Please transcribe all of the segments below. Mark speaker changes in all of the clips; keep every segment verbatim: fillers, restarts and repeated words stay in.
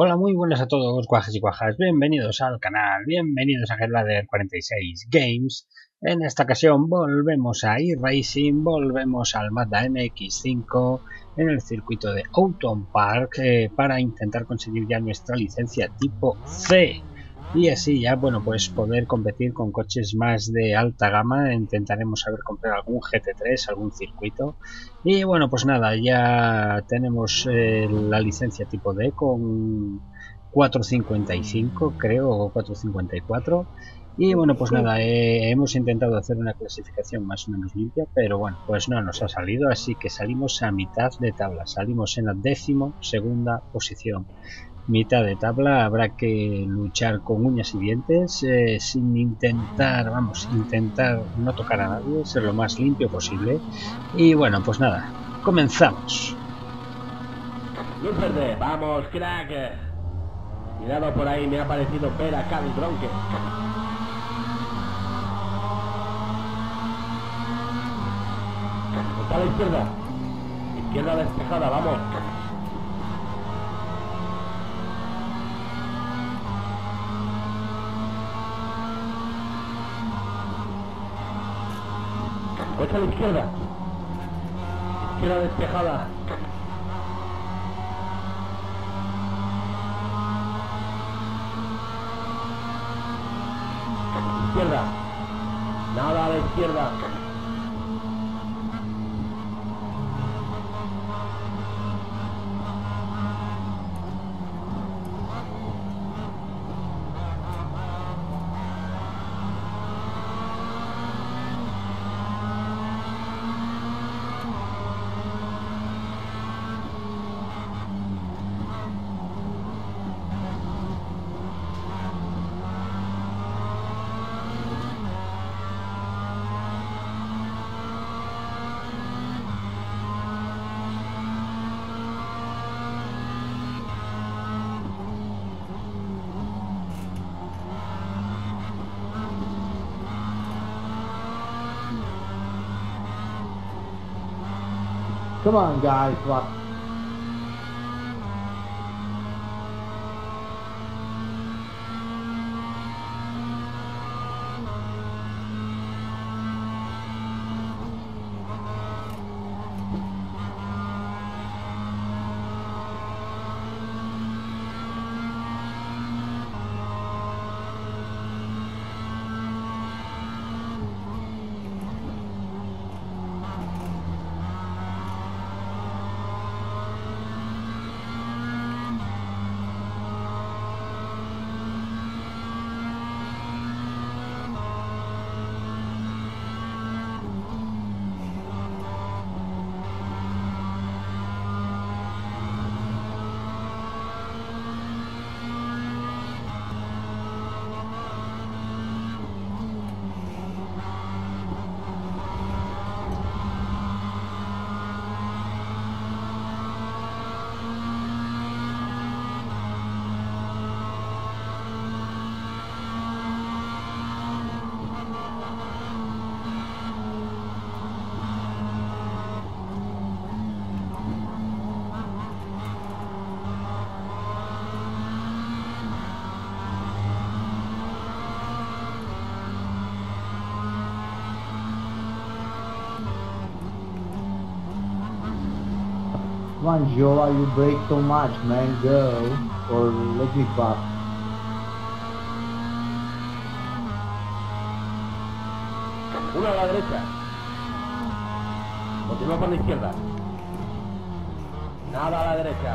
Speaker 1: Hola, muy buenas a todos, guajes y guajas, bienvenidos al canal, bienvenidos a Headlander cuarenta y seis Games. En esta ocasión volvemos a iRacing, volvemos al Mazda M X cinco en el circuito de Autumn Park eh, para intentar conseguir ya nuestra licencia tipo C. Y así ya, bueno, pues poder competir con coches más de alta gama. Intentaremos saber comprar algún G T tres, algún circuito. Y bueno, pues nada, ya tenemos eh, la licencia tipo D con cuatrocientos cincuenta y cinco, creo, o cuatrocientos cincuenta y cuatro. Y bueno, pues nada, eh, hemos intentado hacer una clasificación más o menos limpia, pero bueno, pues no nos ha salido, así que salimos a mitad de tabla, salimos en la décimo segunda posición. Mitad de tabla, habrá que luchar con uñas y dientes, eh, sin intentar, vamos, intentar no tocar a nadie, ser lo más limpio posible. Y bueno, pues nada, comenzamos.
Speaker 2: Luz verde, vamos, crack. Cuidado, por ahí me ha parecido ver a Carl Bronque. Está a la izquierda. Izquierda despejada, vamos. Coche a la izquierda. Izquierda despejada. Izquierda. Nada a la izquierda.
Speaker 3: Come on, guys, what? Come on, Joa, you break so much, man. Go, or let me pass.
Speaker 2: Uno a la derecha. Continúa por la izquierda. Nada a la derecha.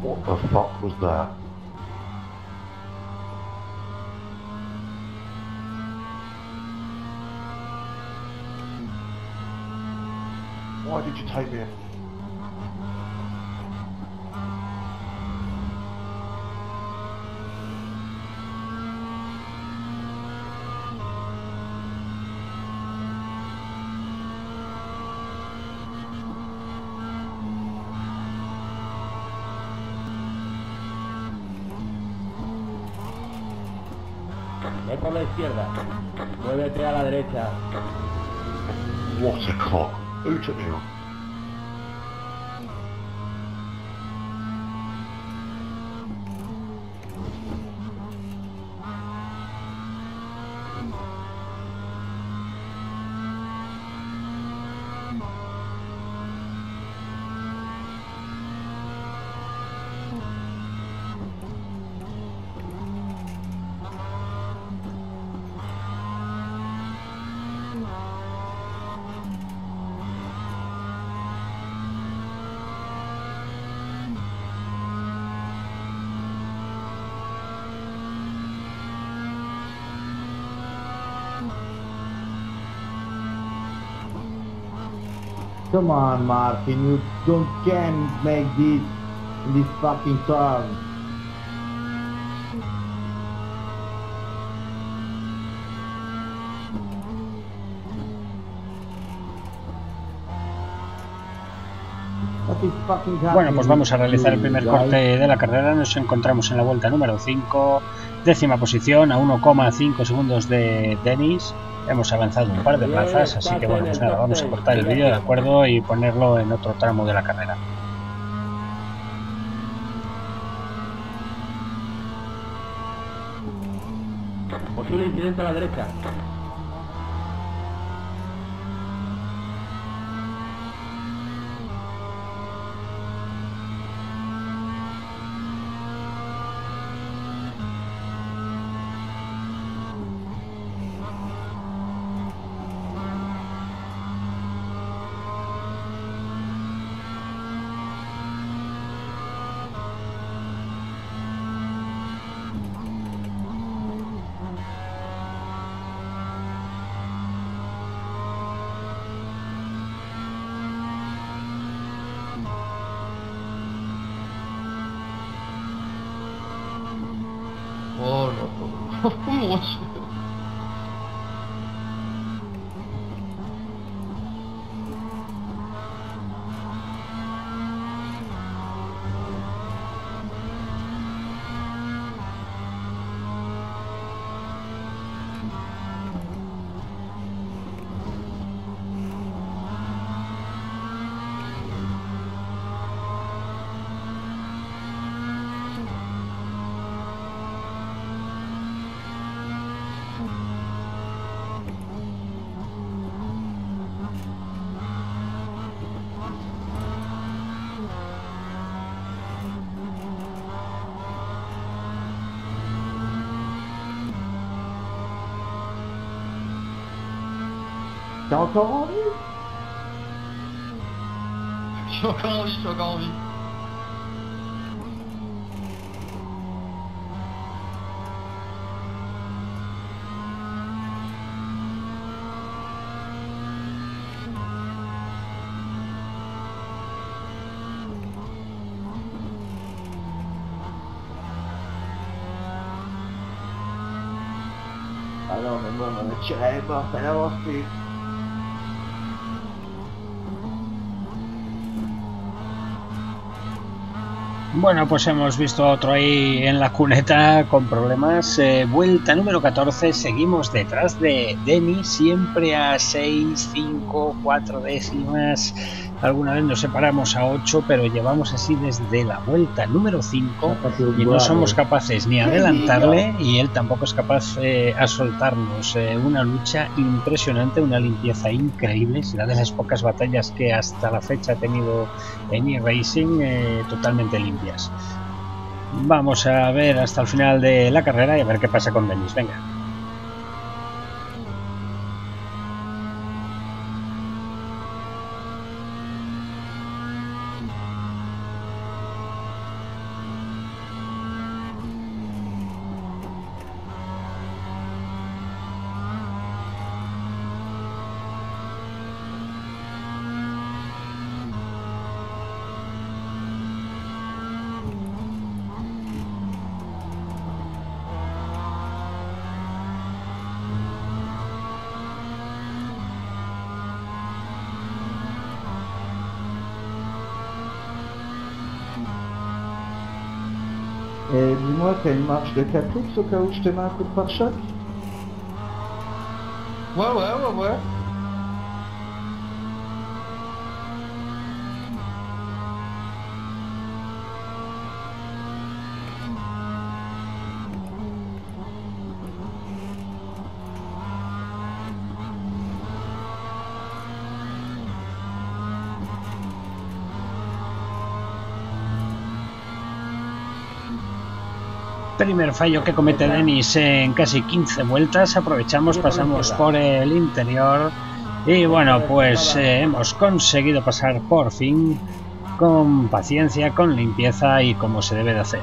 Speaker 4: What the fuck was that? Why did you take me?
Speaker 2: Ve por la izquierda. Muévete a la derecha.
Speaker 4: What a cock. Who took me on?
Speaker 3: Come on, Martin, you don't can make this in this fucking turn. What is fucking happening?
Speaker 1: Bueno, pues vamos a realizar el primer
Speaker 3: guys?
Speaker 1: corte de la carrera. Nos encontramos en la vuelta número cinco, décima posición, a uno coma cinco segundos de Denis. Hemos avanzado un par de plazas, así que bueno, pues nada, vamos a cortar el vídeo, de acuerdo, y ponerlo en otro tramo de la carrera.
Speaker 2: Posible incidente a la derecha.
Speaker 4: Oh no. What?
Speaker 3: T'as encore envie?
Speaker 4: J'ai encore envie, j'ai encore envie.
Speaker 3: Ah non, mais moi, on a tiré les morts, ça n'avance plus.
Speaker 1: Bueno, pues hemos visto a otro ahí en la cuneta con problemas. Eh, vuelta número catorce, seguimos detrás de Denis, siempre a seis, cinco, cuatro décimas. Alguna vez nos separamos a ocho, pero llevamos así desde la vuelta número cinco y no somos capaces ni adelantarle y él tampoco es capaz eh, a soltarnos. Eh, una lucha impresionante, una limpieza increíble, será de las pocas batallas que hasta la fecha ha tenido en iRacing, eh, totalmente limpias. Vamos a ver hasta el final de la carrera y a ver qué pasa con Denis. Venga.
Speaker 3: Et dis-moi, t'as une marge de quatre X au cas où je te mets un coup de pare-choc?
Speaker 5: Ouais, ouais, ouais, ouais.
Speaker 1: Primer fallo que comete Dennis en casi quince vueltas. Aprovechamos, pasamos por el interior y bueno, pues eh, hemos conseguido pasar por fin con paciencia, con limpieza y como se debe de hacer.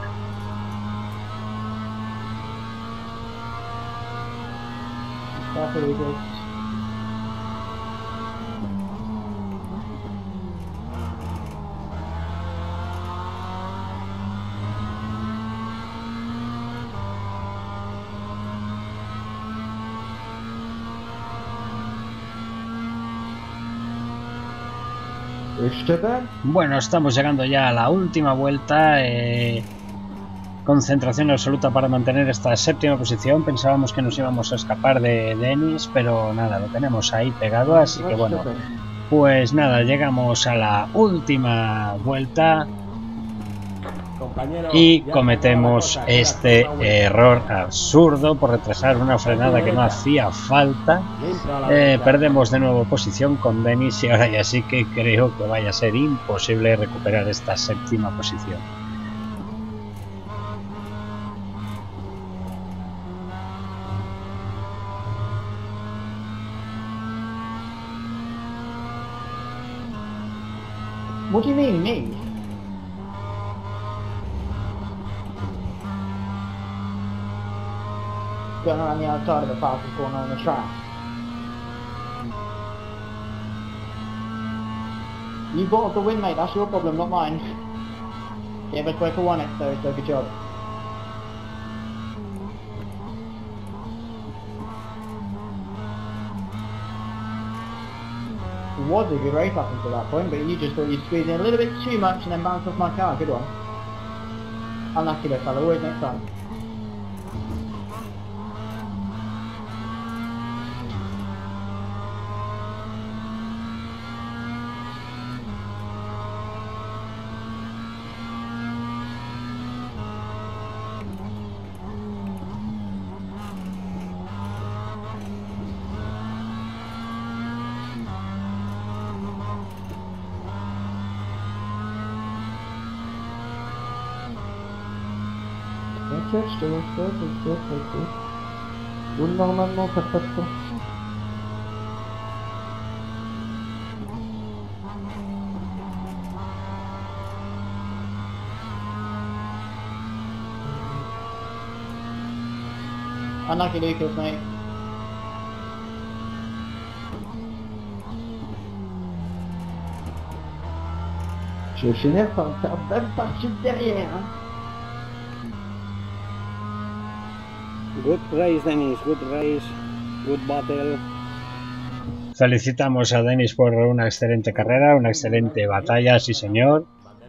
Speaker 1: Bueno, estamos llegando ya a la última vuelta. Eh, concentración absoluta para mantener esta séptima posición. Pensábamos que nos íbamos a escapar de Dennis, pero nada, lo tenemos ahí pegado. Así que bueno, pues nada, llegamos a la última vuelta y cometemos este error absurdo por retrasar una frenada que no hacía falta. Eh, perdemos de nuevo posición con Dennis y ahora ya sí que creo que vaya a ser imposible recuperar esta séptima posición.
Speaker 3: What do you mean, me? Going around the outside of the fastest corner on the track. You bought the win, mate. That's your problem, not mine. Yeah, but Quaker won it, so, so good job. It was a good race up until that point, but you just thought you'd squeeze in a little bit too much and then bounce off my car. Good one. Unlucky though, fella. Always next time. Je te laisse faire, je te laisse faire. Ou normalement, ça passe pas. Unlucky Lucas, mate. Je vais finir par me faire même partie derrière, hein.
Speaker 1: Good race, Dennis, good race, good battle. Felicitamos a Dennis por una excelente carrera, una excelente batalla, sí señor.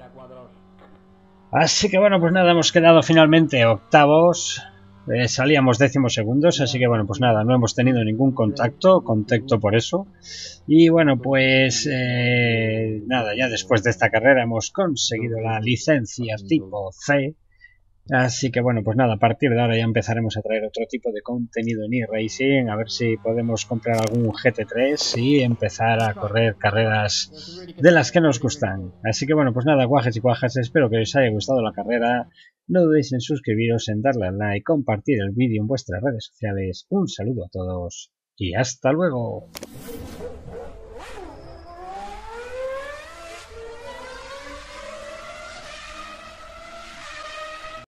Speaker 1: Así que bueno, pues nada, hemos quedado finalmente octavos. Eh, salíamos décimos segundos, así que bueno, pues nada, no hemos tenido ningún contacto, contacto por eso. Y bueno, pues eh, nada, ya después de esta carrera hemos conseguido la licencia tipo C. Así que bueno, pues nada, a partir de ahora ya empezaremos a traer otro tipo de contenido en eRacing, a ver si podemos comprar algún G T tres y empezar a correr carreras de las que nos gustan. Así que bueno, pues nada, guajes y guajas, espero que os haya gustado la carrera. No dudéis en suscribiros, en darle al like, compartir el vídeo en vuestras redes sociales. Un saludo a todos y hasta luego.